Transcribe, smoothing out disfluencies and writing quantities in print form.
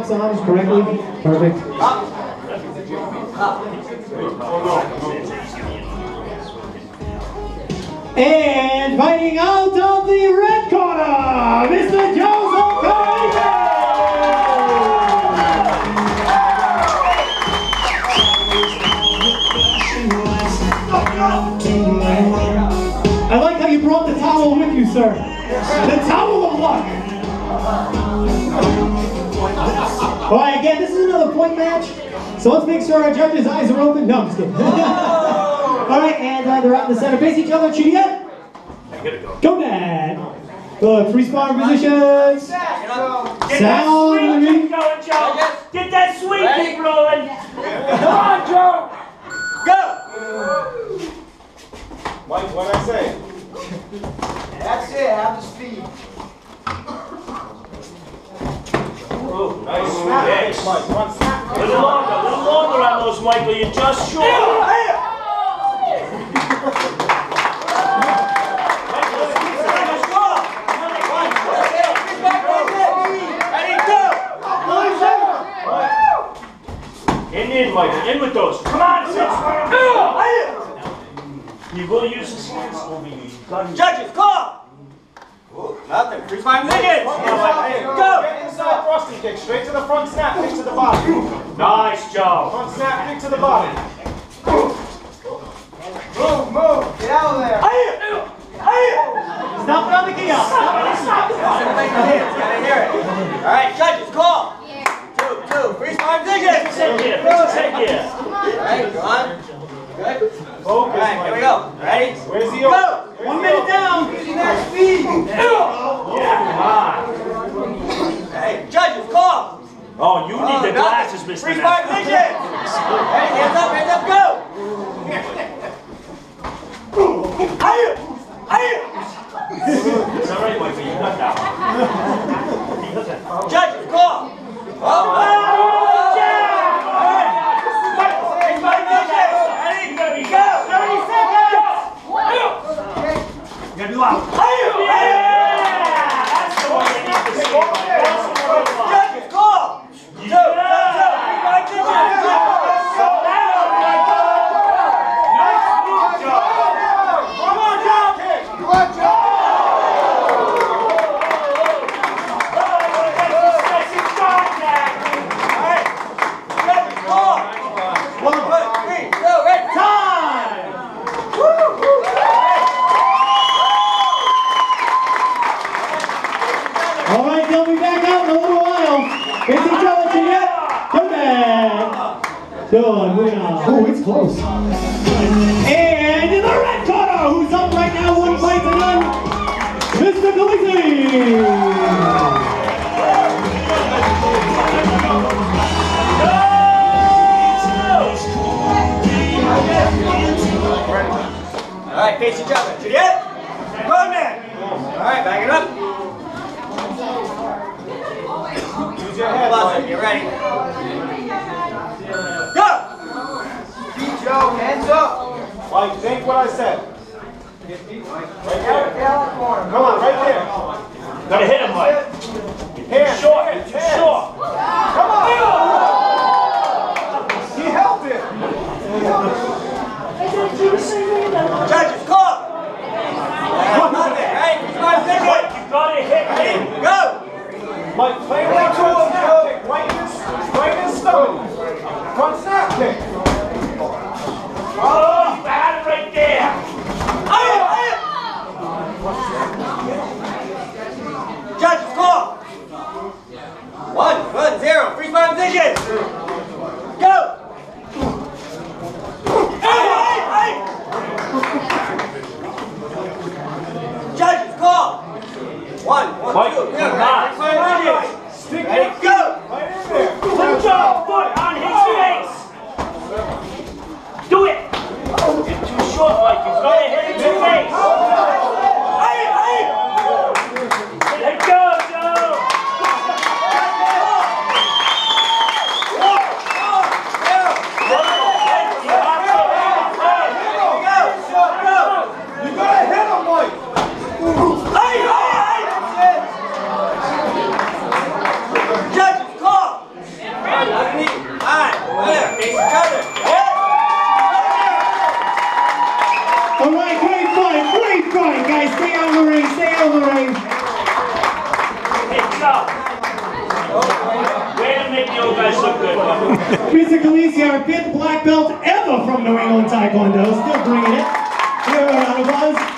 box on correctly. Perfect. And fighting out of the red corner, Mr. Joseph Calise! I like how you brought the towel with you, sir. The towel of luck. All right, again, this is another point match, so let's make sure our judges' eyes are open. No, I'm just kidding. All right, and they're out in the center. Face each other. Juliet. Go, Dad. Good. Free sparring positions. Get Sound. that sweet kick going, Joe. Get that sweet kick rolling. Come on, Joe. Go. Mike, what'd I say? That's it, have the speed. Nice snap, Mike. One snap. A little longer on those, Michael. You're just short. In, Michael. In with those. Come on, six. You will use the hands over you. Judges, call! Nothing, free 5 minutes. Go! Go! Get inside thrusting kick. Straight to the front snap, kick to the body. Nice, Joe. Front snap, kick to the body. Move, get out of there. Stop it on the kiosk. Stop it. Gotta hear it. All right, judges, call. Two, free 5 digits. Take care. All right, go on. Good. Focus, All right, here we go. Ready? Where's the Go! 1 minute down. Using that speed. Yeah, Hey, judges, call. oh, you need the glasses, Mr. Free 5 digits. Hey, hands up, go. It's all right, Michael. You got that one. Judges, call. You gotta be loud. That's the one you need to see. Judges, call. Two. Nice move, Joe. Come on, Joe. Come on, Joe. Good, moving on. Oh, it's close. And in the red corner, who's up right now, 1 fight to none, Mr. Calise. All right, face each other. Juliet, go, man. All right, back it up. Use your head, Mike. You ready? Go! Feet, Joe, hands up. Mike, think what I said. Right there. Come on, right there. Gotta hit him, Mike. Hands. Short. Too short. Come on. He helped it. Judges, call. Nothing, right? Mike, you gotta hit him. Go! Mike, play right to him. Snap kick. Right in his stomach. Front snap kick. Oh, you had it right there. Judges, call. 1, good, 0, free 5 digits. Go! Judges, call. 1, 2, Mike, 3, 5 digits. Stick Ready, it. go! Right in there. Put your foot on his face. Do it. You're too short, Mike. You gotta hit his face. Let go, Joe. You gotta hit him, Mike. Judges, call. brave. Hey, Joe. Way to make the old guys look good. Mr. Calise, our 5th black belt ever from New England Tae Kwon Do, still bringing it. Give her a round of applause.